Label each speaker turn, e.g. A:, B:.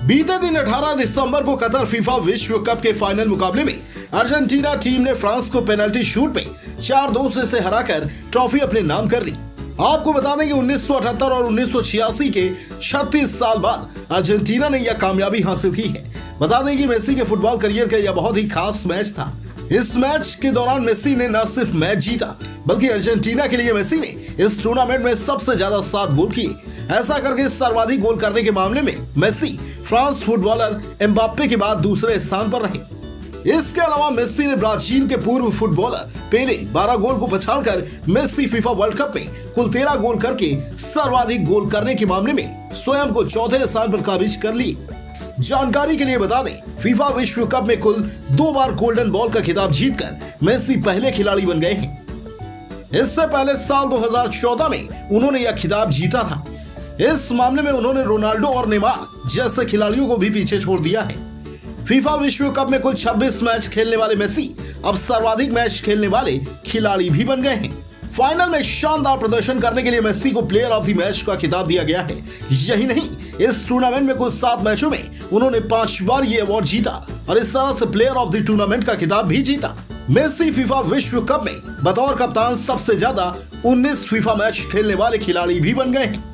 A: बीते दिन 18 दिसंबर को कतर फीफा विश्व कप के फाइनल मुकाबले में अर्जेंटीना टीम ने फ्रांस को पेनल्टी शूट में 4-2 से हराकर ट्रॉफी अपने नाम कर ली। आपको बता दें कि 1978 और 1986 के 36 साल बाद अर्जेंटीना ने यह कामयाबी हासिल की है। बता दें कि मेसी के फुटबॉल करियर का यह बहुत ही खास मैच था। इस मैच के दौरान मेसी ने न सिर्फ मैच जीता बल्कि अर्जेंटीना के लिए मेसी ने इस टूर्नामेंट में सबसे ज्यादा 7 गोल किए। ऐसा करके सर्वाधिक गोल करने के मामले में मेसी फ्रांस फुटबॉलर एम्बाप्पे के बाद दूसरे स्थान पर रहे। इसके अलावा मेसी ने ब्राजील के पूर्व फुटबॉलर पेले 12 गोल को पछाड़कर मेसी फीफा वर्ल्ड कप में कुल 13 गोल करके सर्वाधिक गोल करने के मामले में स्वयं को चौथे स्थान पर काबिज कर लिए। जानकारी के लिए बता दें, फीफा विश्व कप में कुल 2 बार गोल्डन बॉल का खिताब जीतकर मेसी पहले खिलाड़ी बन गए हैं। इससे पहले साल 2014 में उन्होंने यह खिताब जीता था। इस मामले में उन्होंने रोनाल्डो और नेमार जैसे खिलाड़ियों को भी पीछे छोड़ दिया है। फीफा विश्व कप में कुल 26 मैच खेलने वाले मेसी अब सर्वाधिक मैच खेलने वाले खिलाड़ी भी बन गए हैं। फाइनल में शानदार प्रदर्शन करने के लिए मेसी को प्लेयर ऑफ द मैच का खिताब दिया गया है। यही नहीं, इस टूर्नामेंट में कुल 7 मैचों में उन्होंने 5 बार ये अवार्ड जीता और इस तरह से प्लेयर ऑफ द टूर्नामेंट का खिताब भी जीता। मेसी फीफा विश्व कप में बतौर कप्तान सबसे ज्यादा 19 फीफा मैच खेलने वाले खिलाड़ी भी बन गए हैं।